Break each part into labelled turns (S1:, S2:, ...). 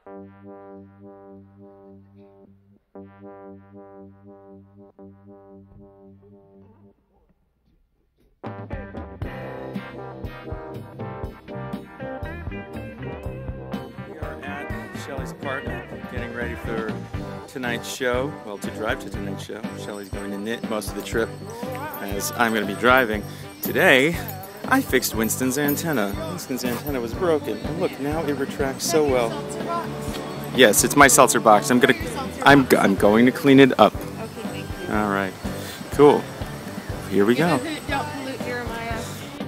S1: We are at Shelley's apartment, getting ready for tonight's show. Well, to drive to tonight's show. Shelley's going to knit most of the trip, as I'm going to be driving. Today, I fixed Winston's antenna. Winston's antenna was broken, and look, now it retracts so well. Yes, it's my seltzer box. I'm going to clean it up.
S2: Okay, thank you.
S1: All right, cool. Here we go.
S2: Don't pollute Jeremiah.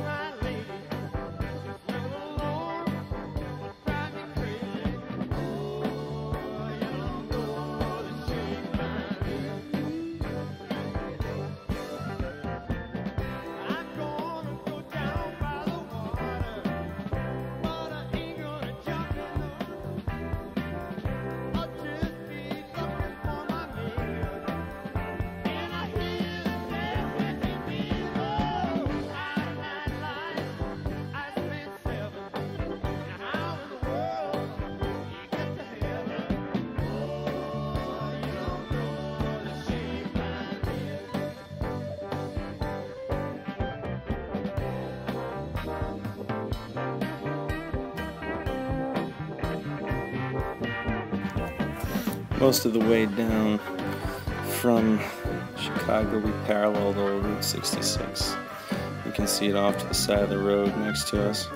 S1: Most of the way down from Chicago, we paralleled old Route 66. You can see it off to the side of the road next to us.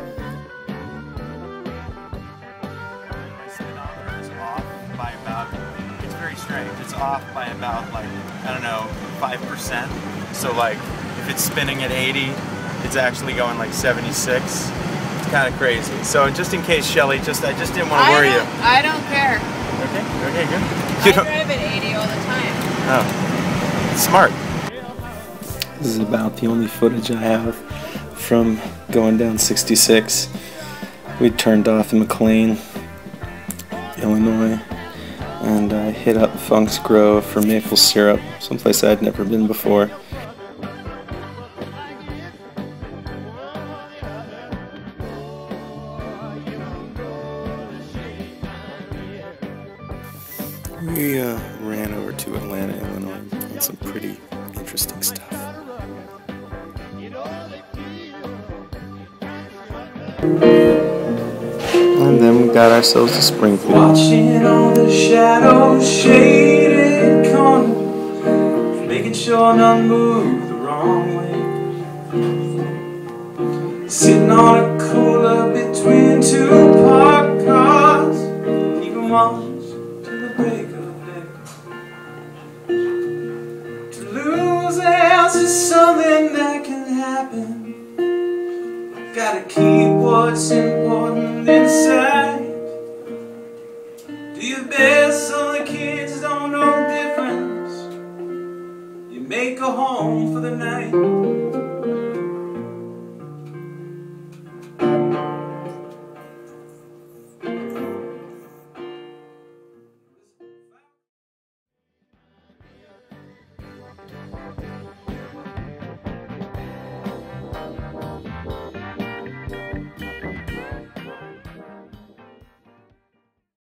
S1: My speedometer is off by about, it's very strange, it's off by about, like, I don't know, 5%. So like, if it's spinning at 80, it's actually going like 76. It's kind of crazy. So just in case, Shelley, I just didn't want to worry you.
S2: I don't care.
S1: Okay, good.
S2: I drive at 80 all the time.
S1: Oh, smart. This is about the only footage I have from going down 66. We turned off in McLean, Illinois, and I hit up Funk's Grove for maple syrup, someplace I'd never been before. We ran over to Atlanta, Illinois, and some pretty interesting stuff. And then we got ourselves to Springfield.
S3: Watching all the shadows shaded corners, making sure none move the wrong way. Sitting on a cooler between two parked cars, keeping watch till the break of day. To lose else is something that can happen. Gotta keep what's important inside. Do your best so the kids don't know the difference. You make a home for the night.